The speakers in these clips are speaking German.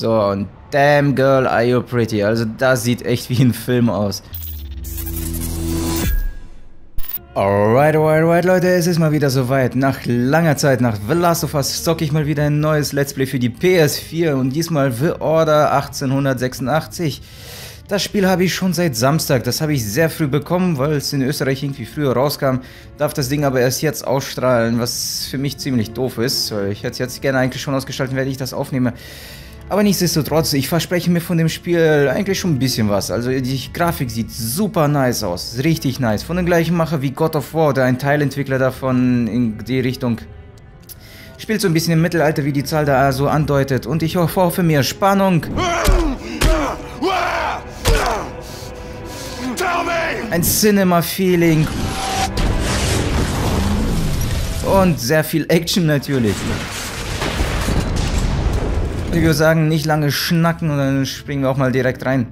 So, und damn girl, are you pretty. Also das sieht echt wie ein Film aus. Alright, Leute, es ist mal wieder soweit. Nach langer Zeit, nach The Last of Us, zocke ich mal wieder ein neues Let's Play für die PS4 und diesmal The Order 1886. Das Spiel habe ich schon seit Samstag, das habe ich sehr früh bekommen, weil es in Österreich irgendwie früher rauskam. Darf das Ding aber erst jetzt ausstrahlen, was für mich ziemlich doof ist, weil ich hätte es jetzt gerne eigentlich schon ausgestaltet, wenn ich das aufnehme. Aber nichtsdestotrotz, ich verspreche mir von dem Spiel eigentlich schon ein bisschen was. Also die Grafik sieht super nice aus, richtig nice. Von dem gleichen Macher wie God of War, der ein Teilentwickler davon in die Richtung spielt so ein bisschen im Mittelalter, wie die Zahl da so andeutet. Und ich hoffe mehr Spannung. Ein Cinema-Feeling. Und sehr viel Action natürlich. Ich würde sagen, nicht lange schnacken und dann springen wir auch mal direkt rein.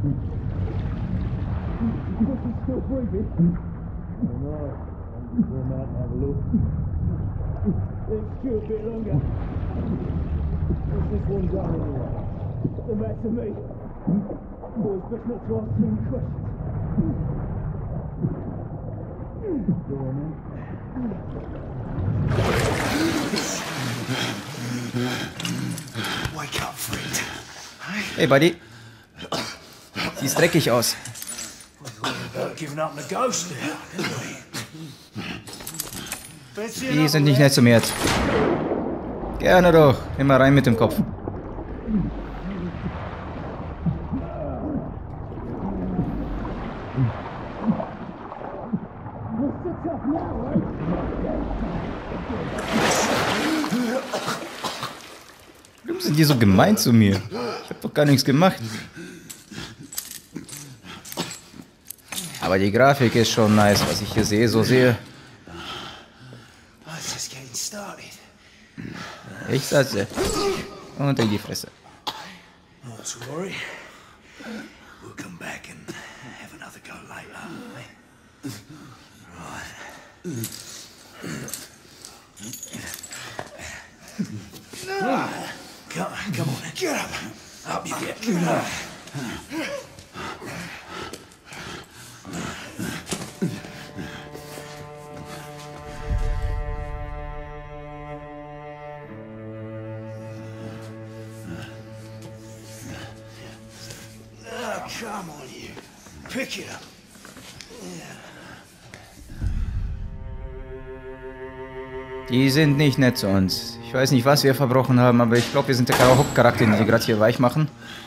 Hey, Buddy. Siehst dreckig aus. Die sind nicht nett zu mir jetzt. Gerne doch. Immer rein mit dem Kopf. Warum sind die so gemein zu mir? Ich hab doch gar nichts gemacht. Aber die Grafik ist schon nice, was ich hier sehe, so sehe. Ich satze. Und in die Fresse. Come on, get up. Up you get. Get up. Come on, you. Pick it up. Die sind nicht nett zu uns. Ich weiß nicht, was wir verbrochen haben, aber ich glaube, wir sind der Hauptcharakter, die gerade hier weich machen.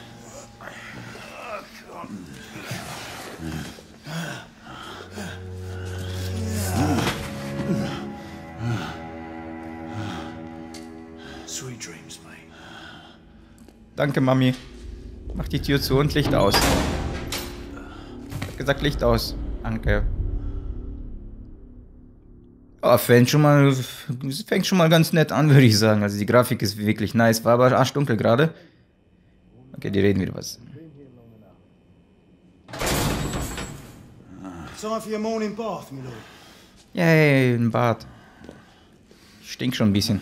Danke, Mami. Mach die Tür zu und Licht aus. Ich hab gesagt, Licht aus. Danke. Oh, fängt schon mal ganz nett an, würde ich sagen. Also die Grafik ist wirklich nice. War aber arschdunkel gerade. Okay, die reden wieder was. Yay, ein Bad. Ich stink schon ein bisschen.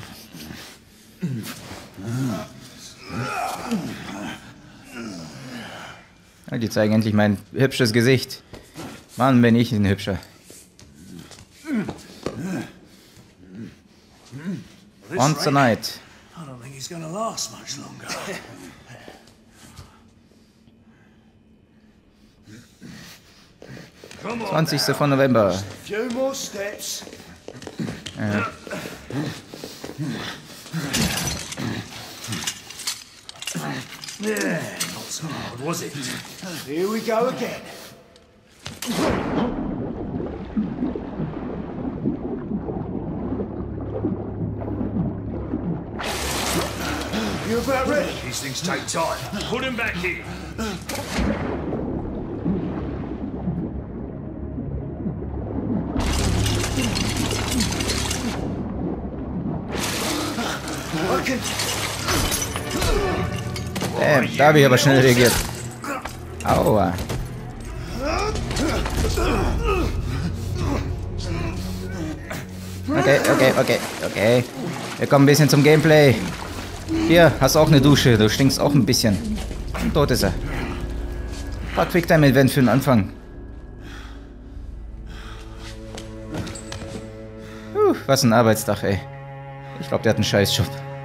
Ja, die zeigen endlich mein hübsches Gesicht. Mann, bin ich ein Hübscher. Once a night. I don't think he's gonna last much longer. 20. von November. Few more steps. Ja. Yeah, not so hard, was it? Here we go again. You about ready? These things take time. Put him back here. Da habe ich aber schnell reagiert. Aua. Okay. Wir kommen ein bisschen zum Gameplay. Hier, hast auch eine Dusche. Du stinkst auch ein bisschen. Und dort ist er. Paar Quicktime-Event für den Anfang. Was ein Arbeitstag, ey. Ich glaube, der hat einen Scheißjob.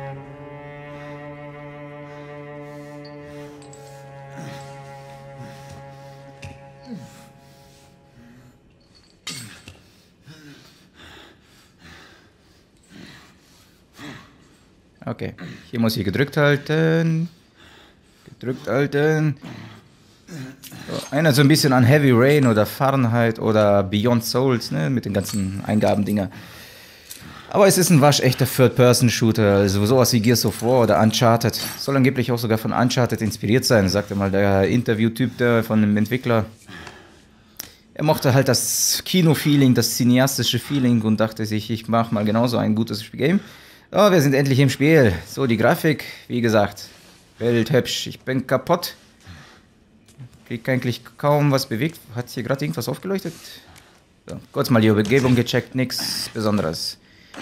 Okay, hier muss ich gedrückt halten. Gedrückt halten. So, erinnert so ein bisschen an Heavy Rain oder Fahrenheit oder Beyond Souls, ne, mit den ganzen Eingabendinger. Aber es ist ein waschechter Third-Person-Shooter, also sowas wie Gears of War oder Uncharted. Soll angeblich auch sogar von Uncharted inspiriert sein, sagte mal der Interviewtyp von dem Entwickler. Er mochte halt das Kino-Feeling, das cineastische Feeling und dachte sich, ich mache mal genauso ein gutes Game. Oh, wir sind endlich im Spiel. So, die Grafik, wie gesagt, welthübsch. Ich bin kaputt. Krieg eigentlich kaum was bewegt. Hat hier gerade irgendwas aufgeleuchtet? So, kurz mal die Umgebung gecheckt, nichts Besonderes.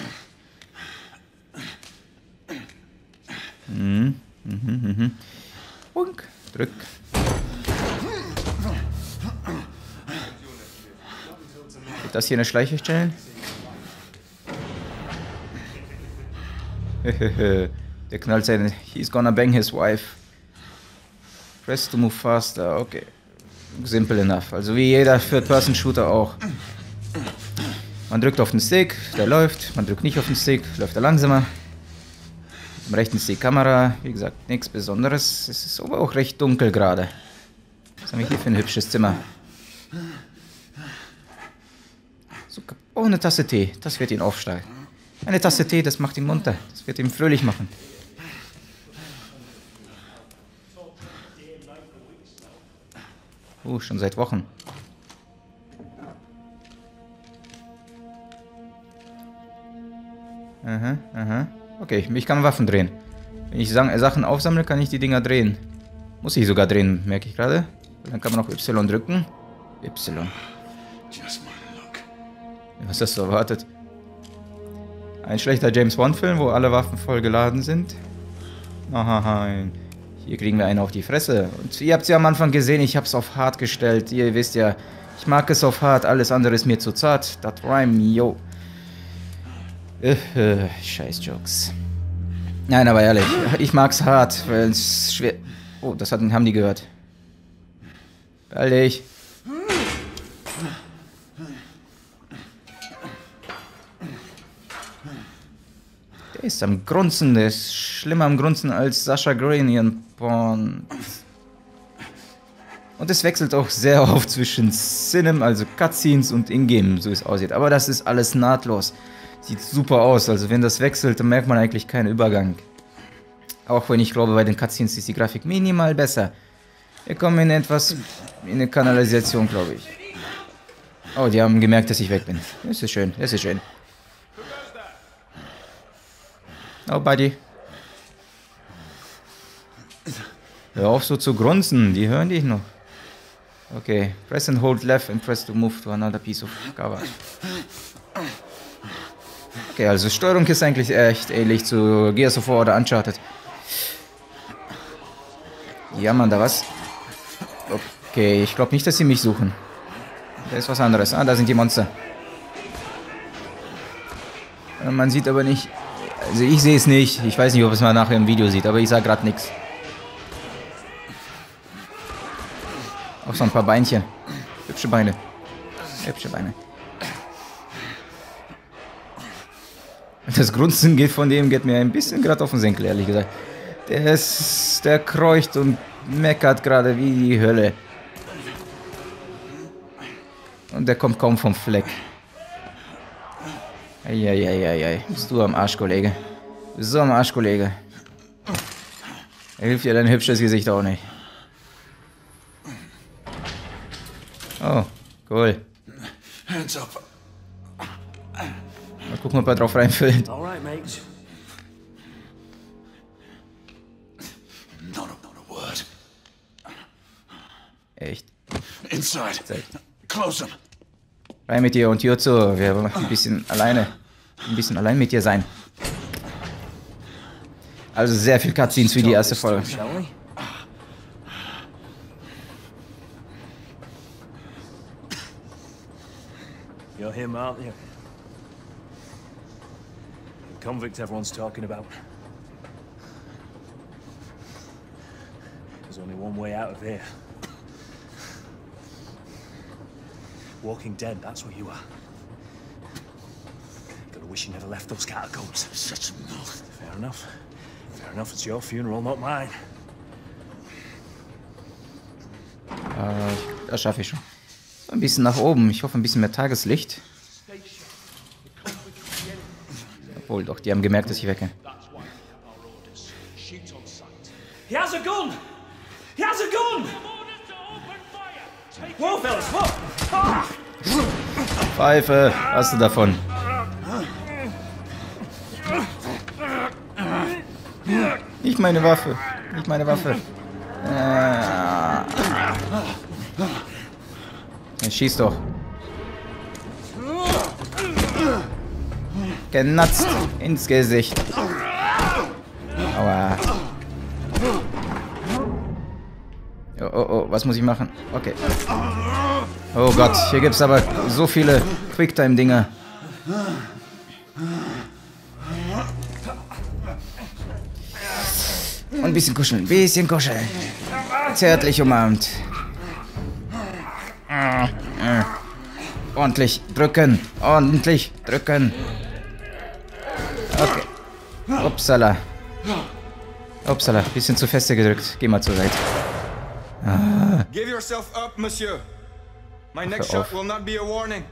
Punk, drück. Wird das hier eine Schleiche stellen? Der knallt seine. He's gonna bang his wife. Press to move faster. Okay. Simple enough. Also wie jeder Third-Person-Shooter auch. Man drückt auf den Stick, der läuft. Man drückt nicht auf den Stick, läuft er langsamer. Am rechten Stick Kamera. Wie gesagt, nichts Besonderes. Es ist aber auch recht dunkel gerade. Was haben wir hier für ein hübsches Zimmer? So, oh, eine Tasse Tee. Das wird ihn aufsteigen. Eine Tasse Tee, das macht ihn munter. Das wird ihn fröhlich machen. Schon seit Wochen. Aha, aha. Okay, ich kann Waffen drehen. Wenn ich Sachen aufsammle, kann ich die Dinger drehen. Muss ich sogar drehen, merke ich gerade. Dann kann man auch Y drücken. Y. Was hast du erwartet? Ein schlechter James-Bond-Film, wo alle Waffen voll geladen sind. Aha, hier kriegen wir einen auf die Fresse. Und ihr habt es ja am Anfang gesehen, ich habe es auf hart gestellt. Ihr wisst ja, ich mag es auf hart, alles andere ist mir zu zart. Das Rhyme, yo. Scheiß Jokes. Nein, aber ehrlich, ich mag's hart, weil es schwer... Oh, das haben die gehört. Beeil dich. Der ist am Grunzen, der ist schlimmer am Grunzen als Sasha Grey in ihren Porn. Und es wechselt auch sehr oft zwischen Cinem, also Cutscenes und Ingame, so wie es aussieht. Aber das ist alles nahtlos. Sieht super aus, also wenn das wechselt, dann merkt man eigentlich keinen Übergang. Auch wenn ich glaube, bei den Cutscenes ist die Grafik minimal besser. Wir kommen in eine Kanalisation, glaube ich. Oh, die haben gemerkt, dass ich weg bin. Das ist schön, das ist schön. Oh, Buddy. Hör auf so zu grunzen, die hören dich noch. Okay, press and hold left and press to move to another piece of cover. Okay, also Steuerung ist eigentlich echt ähnlich zu Gears of War oder Uncharted. Ja, Mann, da was? Okay, ich glaube nicht, dass sie mich suchen. Da ist was anderes. Ah, da sind die Monster. Man sieht aber nicht... Also ich sehe es nicht. Ich weiß nicht, ob es mal nachher im Video sieht, aber ich sah gerade nichts. Auch so ein paar Beinchen. Hübsche Beine. Hübsche Beine. Das Grunzen geht mir ein bisschen gerade auf den Senkel, ehrlich gesagt. Der kreucht und meckert gerade wie die Hölle. Und der kommt kaum vom Fleck. Eieieiei. Bist du am Arsch, Kollege. Bist du am Arsch, Kollege. Er hilft dir dein hübsches Gesicht auch nicht. Oh, cool. Hands up. Mal gucken, ob er drauf reinfällt. Alright, mate. Not a word. Echt? Inside. Close them. Rein mit dir und Tür zu. Wir wollen ein bisschen allein mit dir sein. Also sehr viel Cutscenes wie die erste Folge. You're him, aren't you? The convict everyone's talking about. There's only one way out of here. Walking Dead, that's what you are. Gotta wish you never left those catacombs. Such a mouth. Fair enough. Fair enough, it's your funeral, not mine. Das schaffe ich schon. Ein bisschen nach oben. Ich hoffe, ein bisschen mehr Tageslicht. Obwohl, doch, die haben gemerkt, dass ich wecke. He has a gun! He has a gun! Whoa, fellas, whoa! Ah! Pfeife, hast du davon? Nicht meine Waffe. Nicht meine Waffe. Schieß doch. Genatzt ins Gesicht. Aua. Oh, oh, oh, was muss ich machen? Okay. Oh Gott, hier gibt es aber so viele Quicktime-Dinger. Und ein bisschen kuscheln, ein bisschen kuscheln. Zärtlich umarmt. Ordentlich drücken, ordentlich drücken. Okay. Upsala. Upsala, bisschen zu feste gedrückt. Geh mal zur Seite. Give yourself up, Monsieur. My next shot will not be a warning.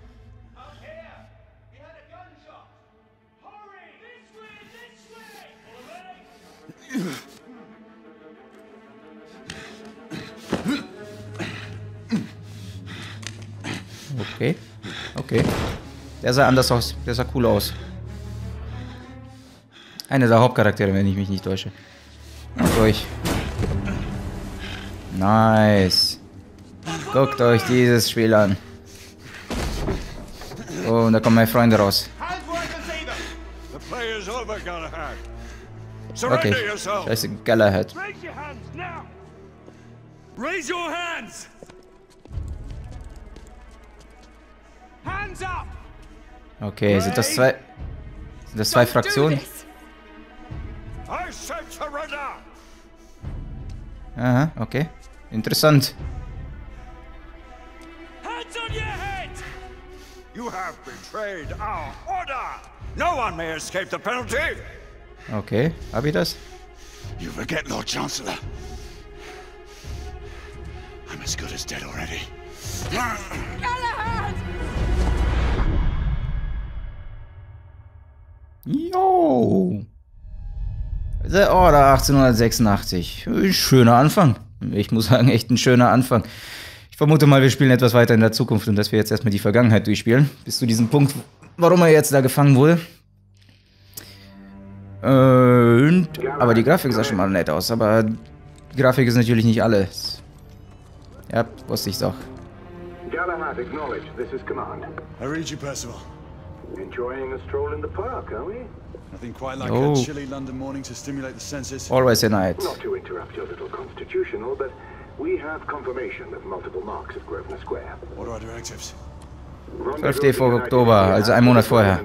Okay. Okay. Der sah anders aus. Der sah cool aus. Einer der Hauptcharaktere, wenn ich mich nicht täusche. Durch. Nice. Guckt euch dieses Spiel an. Oh, und da kommen meine Freunde raus. Okay. Scheiße, Galahad. Raise your hands! Hands up! Okay, sind das zwei Fraktionen? I said surrender! Aha, okay. Interessant. Hands on your head! You have betrayed our order! No one may escape the penalty! Okay, hab ich das? You forget, Lord Chancellor. I'm as good as dead already. Galahad! Jo! The Order 1886. Ein schöner Anfang. Ich muss sagen, echt ein schöner Anfang. Ich vermute mal, wir spielen etwas weiter in der Zukunft und dass wir jetzt erstmal die Vergangenheit durchspielen. Bis zu diesem Punkt, warum er jetzt da gefangen wurde. Aber die Grafik sah schon mal nett aus. Aber die Grafik ist natürlich nicht alles. Ja, wusste ich's auch. Galahad, acknowledge. This is command. I read you, Percival. Enjoying a stroll in the park, are we? Nothing quite like Oh. a chilly London morning to stimulate the senses. Always a night. Not to interrupt your little constitutional, but we have confirmation of multiple marks at Grosvenor Square. What are our directives? 12. Oktober, also ein Monat vorher.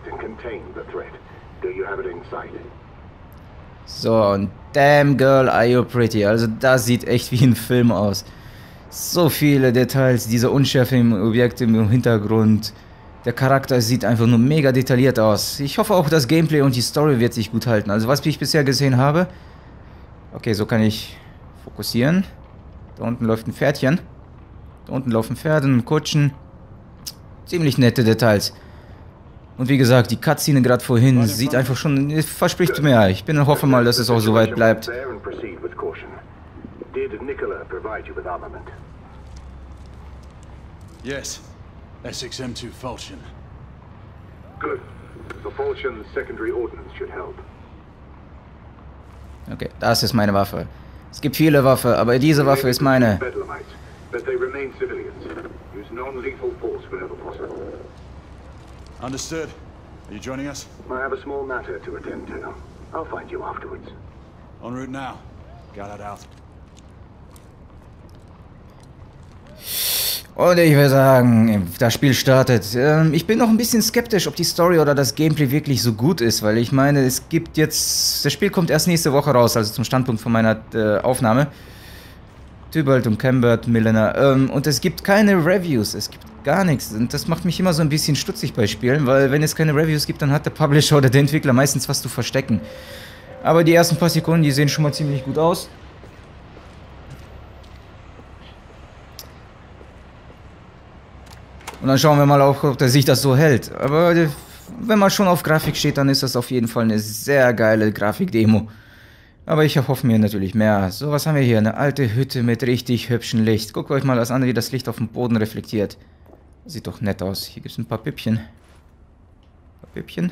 So, und damn girl, are you pretty. Also das sieht echt wie ein Film aus. So viele Details, diese Unschärfe im Objekt im Hintergrund. Der Charakter sieht einfach nur mega detailliert aus. Ich hoffe auch, das Gameplay und die Story wird sich gut halten. Also was ich bisher gesehen habe. Okay, so kann ich fokussieren. Da unten läuft ein Pferdchen. Da unten laufen Pferde und Kutschen. Ziemlich nette Details. Und wie gesagt, die Cutscene gerade vorhin sieht einfach schon, verspricht mehr. Ich hoffe mal, dass es auch so weit bleibt. Yes. Essex M2 Falchion. Good. The Falchion's secondary ordnance should help. Okay, das ist meine Waffe. Es gibt viele Waffen, aber diese Waffe ist meine. But they remain civilians. Use non-lethal force whenever possible. Understood. Are you joining us? I have a small matter to attend to. I'll find you afterwards. En route now. Got it out. Und ich würde sagen, das Spiel startet. Ich bin noch ein bisschen skeptisch, ob die Story oder das Gameplay wirklich so gut ist, weil ich meine, es gibt jetzt... Das Spiel kommt erst nächste Woche raus, also zum Standpunkt von meiner Aufnahme. Tybalt und Cambert, Milena. Und es gibt keine Reviews, es gibt gar nichts. Und das macht mich immer so ein bisschen stutzig bei Spielen, weil wenn es keine Reviews gibt, dann hat der Publisher oder der Entwickler meistens was zu verstecken. Aber die ersten paar Sekunden, die sehen schon mal ziemlich gut aus. Und dann schauen wir mal, ob der sich das so hält. Aber wenn man schon auf Grafik steht, dann ist das auf jeden Fall eine sehr geile Grafikdemo. Aber ich hoffe mir natürlich mehr. So, was haben wir hier? Eine alte Hütte mit richtig hübschem Licht. Guckt euch mal das an, wie das Licht auf dem Boden reflektiert. Sieht doch nett aus. Hier gibt es ein paar Püppchen. Püppchen.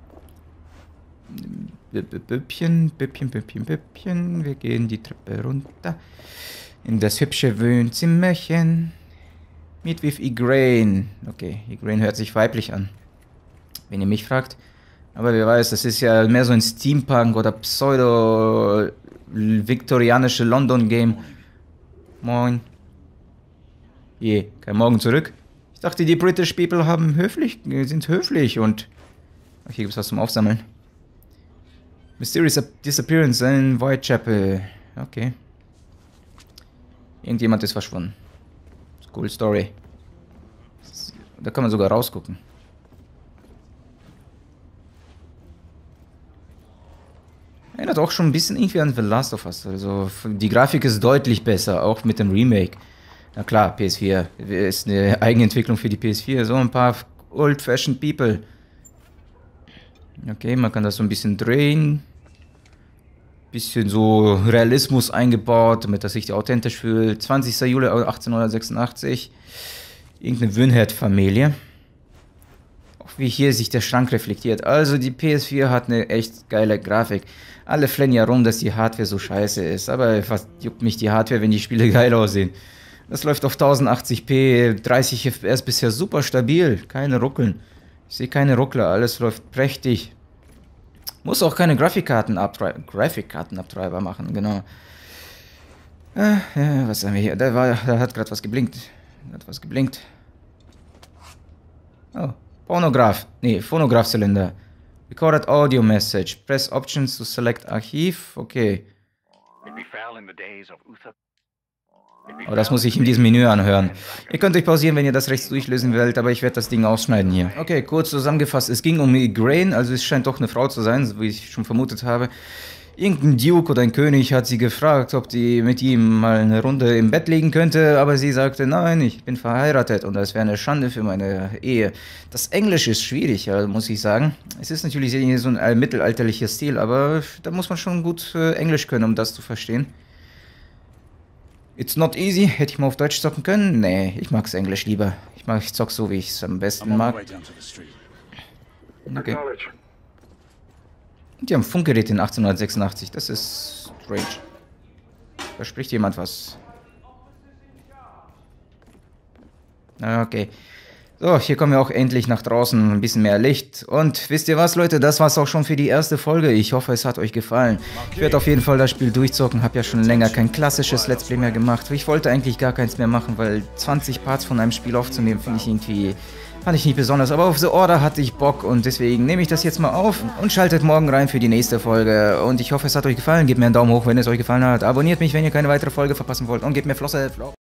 Püppchen. Wir gehen die Treppe runter. In das hübsche Wohnzimmerchen. Meet with Igraine. Okay, Igraine hört sich weiblich an. Wenn ihr mich fragt. Aber wer weiß, das ist ja mehr so ein Steampunk oder pseudo-viktorianische London-Game. Moin. Kein Morgen zurück. Ich dachte, die British People sind höflich und... Ach, hier gibt es was zum Aufsammeln. Mysterious Disappearance in Whitechapel. Okay. Irgendjemand ist verschwunden. Cool Story. Da kann man sogar rausgucken. Erinnert auch schon ein bisschen irgendwie an The Last of Us. Also die Grafik ist deutlich besser, auch mit dem Remake. Na klar, PS4 ist eine Eigenentwicklung für die PS4. So ein paar old-fashioned people. Okay, man kann das so ein bisschen drehen. Bisschen so Realismus eingebaut, damit das sich authentisch fühlt. 20. Juli 1886. Irgendeine Wynherd-Familie. Auch wie hier sich der Schrank reflektiert. Also die PS4 hat eine echt geile Grafik. Alle flennen ja rum, dass die Hardware so scheiße ist. Aber was juckt mich die Hardware, wenn die Spiele geil aussehen? Das läuft auf 1080p, 30 FPS bisher super stabil. Keine Ruckeln. Ich sehe keine Ruckler, alles läuft prächtig. Muss auch keine Grafikkartenabtreiber machen, genau. Ja, was haben wir hier? Da hat gerade was geblinkt. Oh, Phonograph-Zylinder. Recorded Audio Message. Press Options to select Archiv. Okay. Aber das muss ich in diesem Menü anhören. Ihr könnt euch pausieren, wenn ihr das rechts durchlösen wollt, aber ich werde das Ding ausschneiden hier. Okay, kurz zusammengefasst. Es ging um Igraine, also es scheint doch eine Frau zu sein, so wie ich schon vermutet habe. Irgendein Duke oder ein König hat sie gefragt, ob die mit ihm mal eine Runde im Bett liegen könnte, aber sie sagte, nein, ich bin verheiratet und das wäre eine Schande für meine Ehe. Das Englisch ist schwierig, muss ich sagen. Es ist natürlich so ein mittelalterlicher Stil, aber da muss man schon gut Englisch können, um das zu verstehen. It's not easy. Hätte ich mal auf Deutsch zocken können? Nee, ich mag's Englisch lieber. Ich zock so, wie ich es am besten mag. Okay. Und die haben Funkgeräte in 1886. Das ist strange. Da spricht jemand was. Okay. So, hier kommen wir auch endlich nach draußen. Ein bisschen mehr Licht. Und wisst ihr was, Leute? Das war's auch schon für die erste Folge. Ich hoffe, es hat euch gefallen. Ich werde auf jeden Fall das Spiel durchzocken. Hab ja schon länger kein klassisches Let's Play mehr gemacht. Ich wollte eigentlich gar keins mehr machen, weil 20 Parts von einem Spiel aufzunehmen, fand ich nicht besonders. Aber auf The Order hatte ich Bock und deswegen nehme ich das jetzt mal auf und schaltet morgen rein für die nächste Folge. Und ich hoffe, es hat euch gefallen. Gebt mir einen Daumen hoch, wenn es euch gefallen hat. Abonniert mich, wenn ihr keine weitere Folge verpassen wollt. Und gebt mir Flosse.